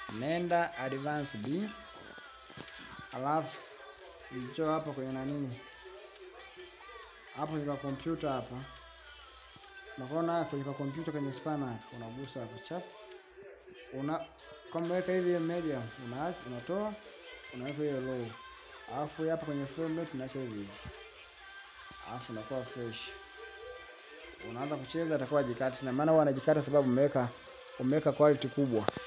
nenda advanced, alafu njoo hapa kwenye nani hapo kwenye kompyuta hapa. Unaona kwenye kompyuta kwenye spanner unagusa hapo chap. Kama weka hivi media unatoa, unaweka hiyo low. Alafu hapa kwenye format tunaacha hivi. Alafu unakuwa fresh. Unaanza kucheza atakuwa jikati, na maana huwa anajikata sababu umeweka quality kubwa.